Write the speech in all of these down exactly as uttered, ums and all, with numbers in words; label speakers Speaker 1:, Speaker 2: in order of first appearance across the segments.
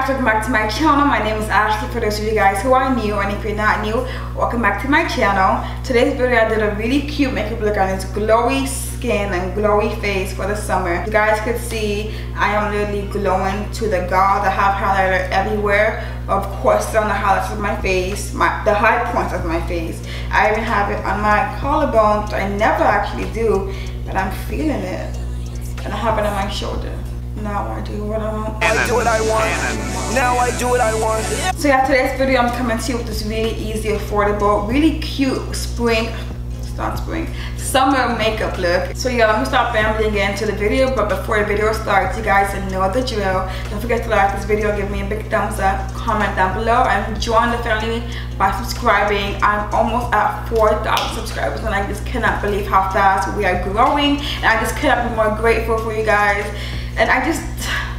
Speaker 1: guys, welcome back to my channel. My name is Ashley. For those of you guys who are new, and if you're not new, welcome back to my channel. Today's video I did a really cute makeup look on this glowy skin and glowy face for the summer. You guys could see I am literally glowing to the god. I have highlighter everywhere, of course on the highlights of my face, my the high points of my face. I even have it on my collarbone, which I never actually do, but I'm feeling it. And I have it on my shoulder. Now I do what I want.
Speaker 2: I do what I want. Now I do what I want.
Speaker 1: So yeah, today's video I'm coming to you with this really easy, affordable, really cute spring, it's not spring, summer makeup look. So yeah, let me stop rambling again to the video, but before the video starts, you guys know the drill. Don't forget to like this video, give me a big thumbs up, comment down below, and join the family by subscribing. I'm almost at four thousand subscribers and I just cannot believe how fast we are growing, and I just cannot be more grateful for you guys. And I just,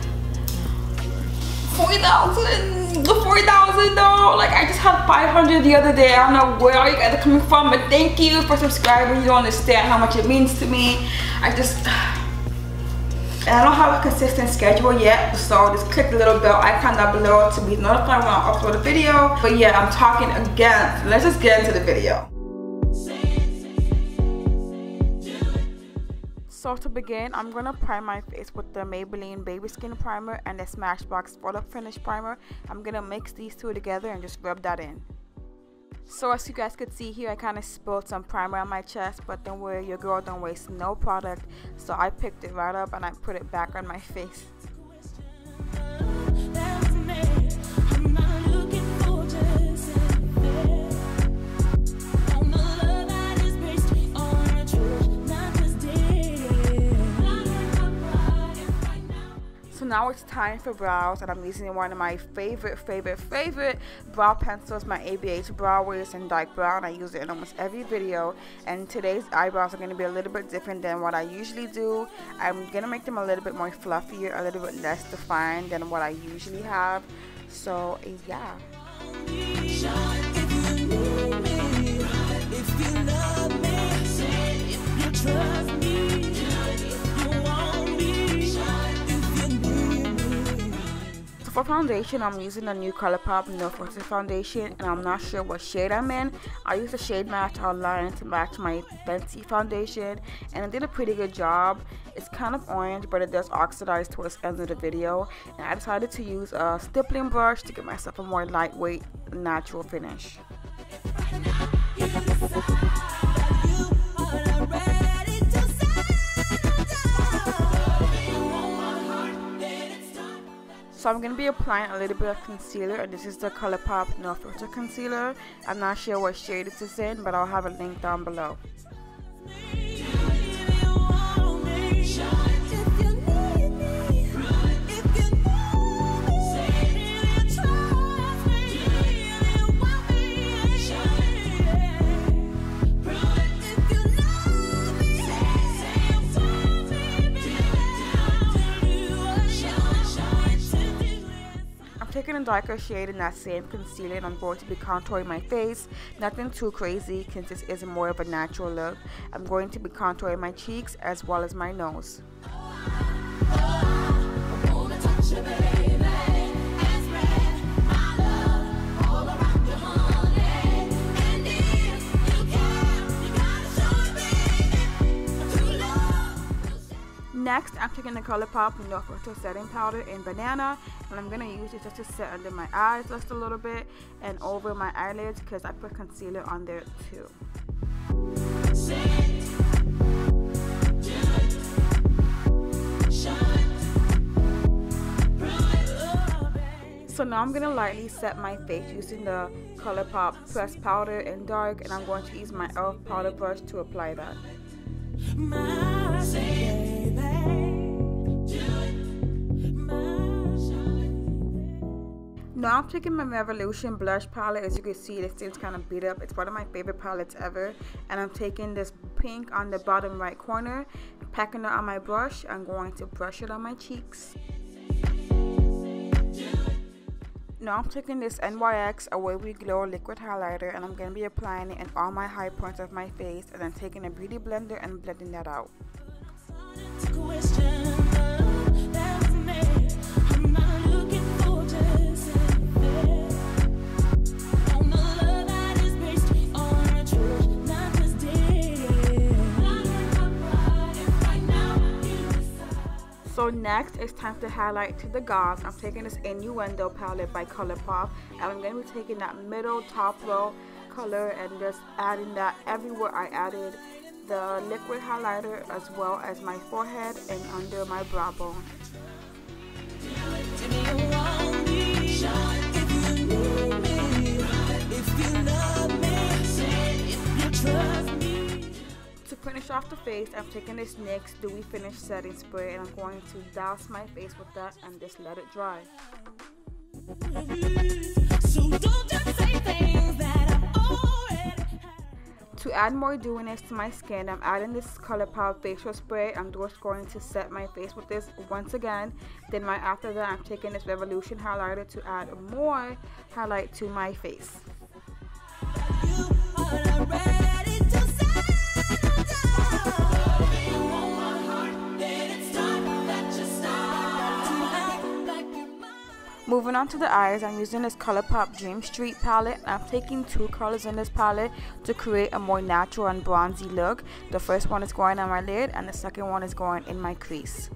Speaker 1: four thousand, the four thousand though, like I just had five hundred the other day. I don't know where you guys are coming from, but thank you for subscribing. You don't understand how much it means to me. I just, and I don't have a consistent schedule yet, so just click the little bell icon down below to be notified when I upload a video. But yeah, I'm talking again. Let's just get into the video. So to begin, I'm going to prime my face with the Maybelline Baby Skin Primer and the Smashbox Photo Finish Primer. I'm going to mix these two together and just rub that in. So as you guys could see here, I kind of spilled some primer on my chest, but don't worry, your girl don't waste no product. So I picked it right up and I put it back on my face. Now it's time for brows, and I'm using one of my favorite favorite favorite brow pencils, my A B H Brow Wiz in dark brown. I use it in almost every video, and today's eyebrows are going to be a little bit different than what I usually do. I'm going to make them a little bit more fluffier, a little bit less defined than what I usually have. So yeah. For foundation, I'm using the new ColourPop No Filter foundation, and I'm not sure what shade I'm in. I used a shade match online to match my Fenty foundation, and it did a pretty good job. It's kind of orange, but it does oxidize towards the end of the video, and I decided to use a stippling brush to give myself a more lightweight, natural finish. So I'm going to be applying a little bit of concealer, and this is the ColourPop No Filter Concealer. I'm not sure what shade this is in, but I'll have a link down below. Taking a darker shade in that same concealer, and I'm going to be contouring my face. Nothing too crazy since this is more of a natural look. I'm going to be contouring my cheeks as well as my nose. Next, I'm taking the ColourPop No Filter Setting Powder in Banana, and I'm going to use it just to set under my eyes just a little bit and over my eyelids, because I put concealer on there too. So now I'm going to lightly set my face using the ColourPop Pressed Powder in Dark, and I'm going to use my e l f powder brush to apply that. Now I'm taking my Revolution blush palette. As you can see, this thing's kind of beat up. It's one of my favorite palettes ever, and I'm taking this pink on the bottom right corner, packing it on my brush. I'm going to brush it on my cheeks. Now I'm taking this N Y X Away We Glow liquid highlighter, and I'm going to be applying it in all my high points of my face, and then taking a beauty blender and blending that out. So next it's time to highlight to the gods. I'm taking this Innuendo palette by ColourPop, and I'm going to be taking that middle top row color and just adding that everywhere I added the liquid highlighter, as well as my forehead and under my brow bone. To finish off the face, I'm taking this NYX Dewy Finish Setting Spray, and I'm going to douse my face with that and just let it dry. So don't just say things that I've already had. To add more dewiness to my skin, I'm adding this ColourPop facial spray. I'm just going to set my face with this once again. Then right after that, I'm taking this Revolution highlighter to add more highlight to my face. You are ready to Moving on to the eyes, I'm using this ColourPop Dream Street palette. I'm taking two colors in this palette to create a more natural and bronzy look. The first one is going on my lid, and the second one is going in my crease.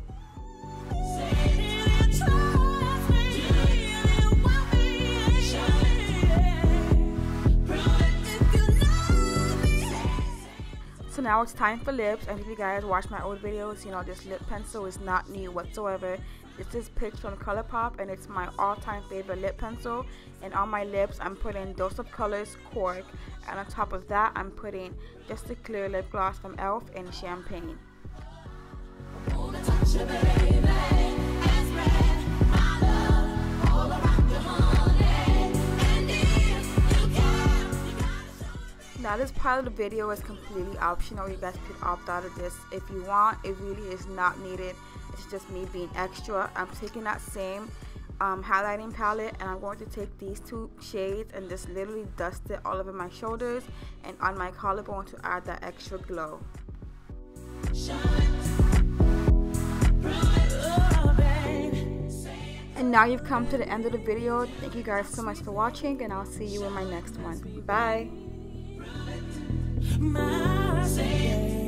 Speaker 1: So now it's time for lips, and if you guys watch my old videos, you know this lip pencil is not new whatsoever. This is picked from ColourPop, and it's my all-time favorite lip pencil. And on my lips, I'm putting Dose of Colors Cork, and on top of that, I'm putting just a clear lip gloss from e l f in Champagne. Now this part of the video is completely optional. You guys could opt out of this if you want. It really is not needed. It's just me being extra. I'm taking that same um, highlighting palette, and I'm going to take these two shades and just literally dust it all over my shoulders and on my collarbone to add that extra glow. And now you've come to the end of the video. Thank you guys so much for watching, and I'll see you in my next one. Bye. My